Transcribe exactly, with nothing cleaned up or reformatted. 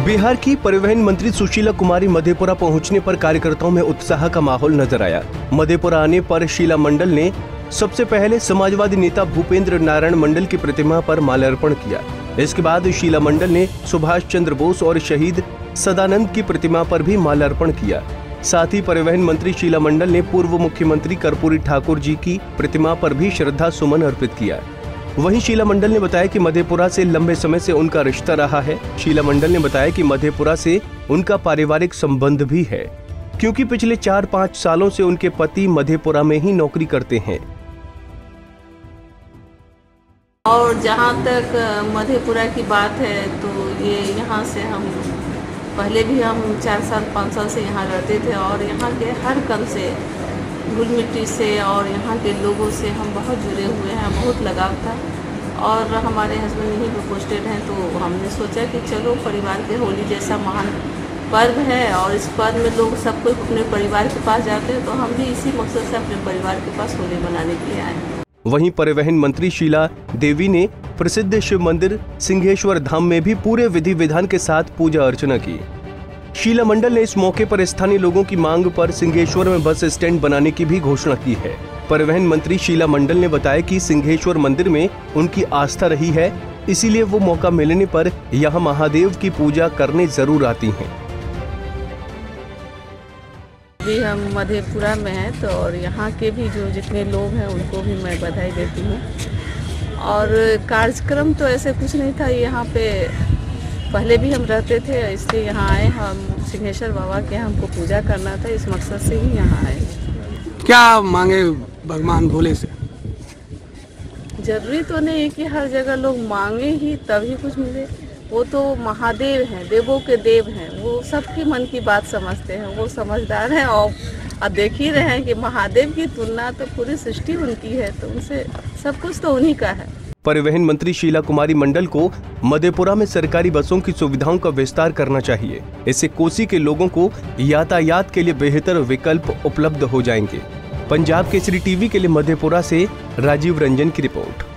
बिहार की परिवहन मंत्री सुशीला कुमारी मधेपुरा पहुंचने पर कार्यकर्ताओं में उत्साह का माहौल नजर आया। मधेपुरा आने पर शीला मंडल ने सबसे पहले समाजवादी नेता भूपेंद्र नारायण मंडल की प्रतिमा पर माल्यार्पण किया। इसके बाद शीला मंडल ने सुभाष चंद्र बोस और शहीद सदानंद की प्रतिमा पर भी माल्यार्पण किया। साथ ही परिवहन मंत्री शीला मंडल ने पूर्व मुख्यमंत्री कर्पूरी ठाकुर जी की प्रतिमा पर भी श्रद्धा सुमन अर्पित किया। वहीं शीला मंडल ने बताया कि मधेपुरा से लंबे समय से उनका रिश्ता रहा है। शीला मंडल ने बताया कि मधेपुरा से उनका पारिवारिक संबंध भी है, क्योंकि पिछले चार पाँच सालों से उनके पति मधेपुरा में ही नौकरी करते हैं। और जहाँ तक मधेपुरा की बात है तो ये यहाँ से हम पहले भी हम चार साल पाँच साल से यहाँ रहते थे और यहाँ के हर कण से धूल मिट्टी से और यहाँ के लोगों से हम बहुत जुड़े हुए हैं, बहुत लगाव था। और हमारे हस्बैंड यहीं पे पोस्टेड हैं तो हमने सोचा कि चलो परिवार के होली जैसा महान पर्व है और इस पर्व में लोग सब कोई अपने परिवार के पास जाते हैं, तो हम भी इसी मकसद से अपने परिवार के पास होली मनाने के लिए आए। वहीं परिवहन मंत्री शीला देवी ने प्रसिद्ध शिव मंदिर सिंहेश्वर धाम में भी पूरे विधि विधान के साथ पूजा अर्चना की। शीला मंडल ने इस मौके पर स्थानीय लोगों की मांग पर सिंहेश्वर में बस स्टैंड बनाने की भी घोषणा की है। परिवहन मंत्री शीला मंडल ने बताया कि सिंहेश्वर मंदिर में उनकी आस्था रही है, इसीलिए वो मौका मिलने पर यहाँ महादेव की पूजा करने जरूर आती हैं। अभी हम मधेपुरा में हैं तो और यहाँ के भी जो जितने लोग हैं उनको भी मैं बधाई देती हूँ। और कार्यक्रम तो ऐसे कुछ नहीं था, यहाँ पे पहले भी हम रहते थे, इसलिए यहाँ आए। हम सिंहेश्वर बाबा के हमको पूजा करना था, इस मकसद से ही यहाँ आए। क्या मांगे भगवान भोले से? जरूरी तो नहीं है कि हर जगह लोग मांगे ही तभी कुछ मिले। वो तो महादेव हैं, देवों के देव हैं, वो सबकी मन की बात समझते हैं, वो समझदार हैं। और अब देख ही रहे हैं कि महादेव की तुलना तो पूरी सृष्टि उनकी है, तो उनसे सब कुछ तो उन्हीं का है। परिवहन मंत्री शीला कुमारी मंडल को मधेपुरा में सरकारी बसों की सुविधाओं का विस्तार करना चाहिए। इससे कोसी के लोगों को यातायात के लिए बेहतर विकल्प उपलब्ध हो जाएंगे। पंजाब केसरी टीवी के लिए मधेपुरा से राजीव रंजन की रिपोर्ट।